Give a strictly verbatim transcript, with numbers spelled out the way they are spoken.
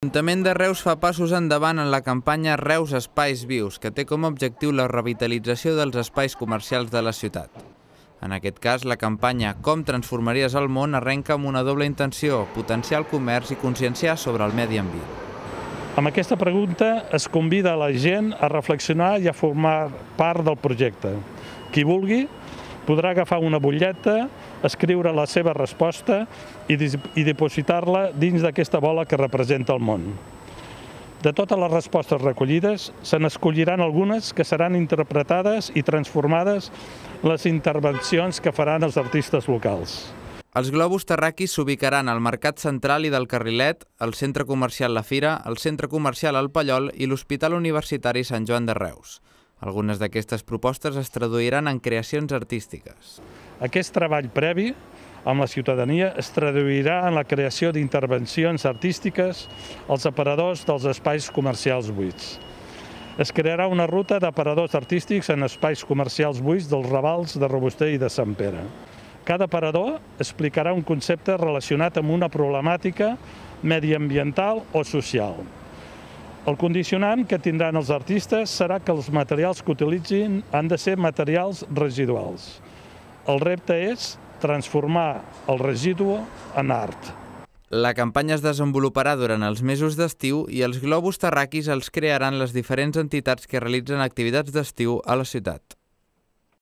L'Ajuntament de Reus fa passos endavant en la campanya Reus Espais Vius, que té com a objectiu la revitalització dels espais comercials de la ciutat. En aquest cas, la campanya Com transformaries el món arrenca amb una doble intenció, potenciar el comerç i conscienciar sobre el medi ambient. Amb aquesta pregunta es convida a la gent a reflexionar i a formar part del projecte. Qui vulgui podrà agafar una butlleta, escriure la seva resposta i dipositar-la dins d'aquesta bola que representa el món. De totes les respostes recollides, se n'escolliran algunes que seran interpretades i transformades les intervencions que faran els artistes locals. Els globus terràquis s'ubicaran al Mercat Central i del Carrilet, al Centre Comercial La Fira, al Centre Comercial El Pallol i l'Hospital Universitari Sant Joan de Reus. Algunes d'aquestes propostes es traduiran en creacions artístiques. Aquest treball previ amb la ciutadania es traduirà en la creació d'intervencions artístiques als aparadors dels espais comercials buits. Es crearà una ruta d'aparadors artístics en espais comercials buits dels Ravals de Robuster i de Sant Pere. Cada aparador explicarà un concepte relacionat amb una problemàtica mediambiental o social. El condicionant que tindran els artistes serà que els materials que utilitzin han de ser materials residuals. El repte és transformar el residu en art. La campanya es desenvoluparà durant els mesos d'estiu i els globus terràquis els crearan les diferents entitats que realitzen activitats d'estiu a la ciutat.